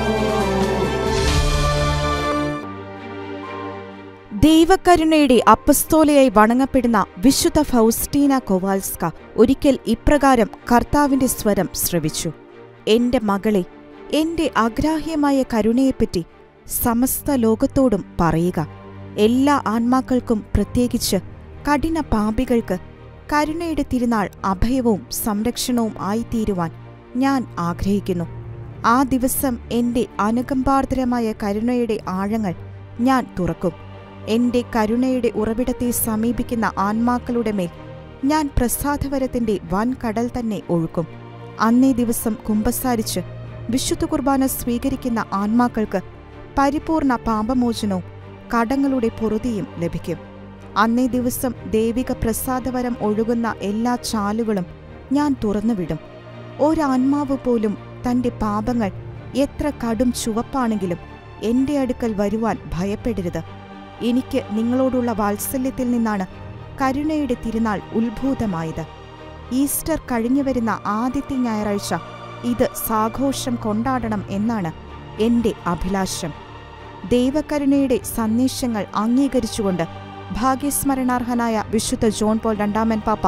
ദൈവകരുണയുടെ അപ്പസ്തോലയായി വണങ്ങപ്പെടുന്ന വിശുദ്ധ ഫൗസ്റ്റീന കൊവാൽസ്ക ഒരിക്കൽ ഇപ്രകാരം കർത്താവിന്റെ സ്വരം ശ്രവിച്ചു: എന്റെ മകളെ, എന്റെ അഗ്രാഹ്യമായ കരുണയെപ്പറ്റി സമസ്ത ലോകത്തോടും പറയുക. എല്ലാ ആത്മാക്കൾക്കും, പ്രത്യേകിച്ച് കഠിന പാപികൾക്ക്, കരുണയുടെ തിരുനാൾ അഭയവും സംരക്ഷണവും ആയിത്തീരുവാൻ ഞാൻ ആഗ്രഹിക്കുന്നു. ആ ദിവസം എന്റെ അനുകമ്പാർദ്രമായ കരുണയുടെ ആഴങ്ങൾ ഞാൻ തുറക്കും. എന്റെ കരുണയുടെ ഉറവിടത്തെ സമീപിക്കുന്ന ആത്മാക്കളുടെ മേൽ ഞാൻ പ്രസാദവരത്തിന്റെ വൻകടൽ തന്നെ ഒഴുക്കും. അന്നേ ദിവസം കുമ്പസാരിച്ച് വിശുദ്ധ കുർബാന സ്വീകരിക്കുന്ന ആത്മാക്കൾക്ക് പരിപൂർണ പാപമോചനവും കടങ്ങളുടെ പൊറുതിയും ലഭിക്കും. അന്നേ ദിവസം ദൈവിക പ്രസാദവരം ഒഴുകുന്ന എല്ലാ ചാലുകളും ഞാൻ തുറന്നുവിടും. ഒരാത്മാവ് പോലും തന്റെ പാപങ്ങൾ എത്ര കടും ചുവപ്പാണെങ്കിലും എന്റെ അടുക്കൽ വരുവാൻ ഭയപ്പെടരുത്. എനിക്ക് നിങ്ങളോടുള്ള വാത്സല്യത്തിൽ നിന്നാണ് കരുണയുടെ തിരുനാൾ ഉത്ഭൂതമായത്. ഈസ്റ്റർ കഴിഞ്ഞുവരുന്ന ആദ്യത്തെ ഞായറാഴ്ച ഇത് സാഘോഷം കൊണ്ടാടണം എന്നാണ് എന്റെ അഭിലാഷം. ദൈവകരുണയുടെ സന്ദേശങ്ങൾ അംഗീകരിച്ചുകൊണ്ട് ഭാഗ്യസ്മരണാർഹനായ വിശുദ്ധ ജോൺ പോൾ രണ്ടാമൻ പാപ്പ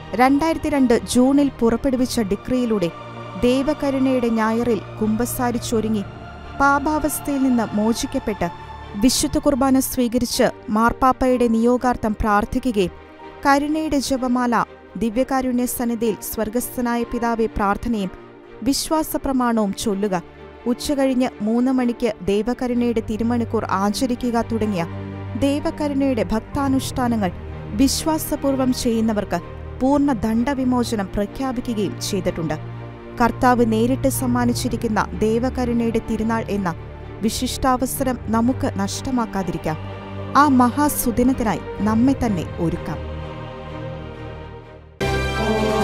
2002 ജൂണിൽ പുറപ്പെടുവിച്ച ഡിക്രിയിലൂടെ ദൈവകരുണയുടെ ഞായറിൽ കുമ്പസാരിച്ചൊരുങ്ങി പാപാവസ്ഥയിൽ നിന്ന് മോചിക്കപ്പെട്ട് വിശുദ്ധ കുർബാന സ്വീകരിച്ച് മാർപ്പാപ്പയുടെ നിയോഗാർത്ഥം പ്രാർത്ഥിക്കുകയും കരുണയുടെ ജപമാല ദിവ്യകാരുണ്യ സന്നിധിയിൽ സ്വർഗസ്ഥനായ പിതാവെ പ്രാർത്ഥനയും വിശ്വാസപ്രമാണവും ചൊല്ലുക, ഉച്ചകഴിഞ്ഞ് 3 മണിക്ക് ദൈവകരുണയുടെ തിരുമണിക്കൂർ ആചരിക്കുക തുടങ്ങിയ ദൈവകരുണയുടെ ഭക്താനുഷ്ഠാനങ്ങൾ വിശ്വാസപൂർവം ചെയ്യുന്നവർക്ക് പൂർണ്ണ ദണ്ഡവിമോചനം പ്രഖ്യാപിക്കുകയും ചെയ്തിട്ടുണ്ട്. കർത്താവ് നേരിട്ട് സമ്മാനിച്ചിരിക്കുന്ന ദൈവകരുണയുടെ തിരുനാൾ എന്ന വിശിഷ്ടാവസരം നമുക്ക് നഷ്ടമാക്കാതിരിക്കാം. ആ മഹാസുദിനത്തിനായി നമ്മെ തന്നെ ഒരുക്കാം.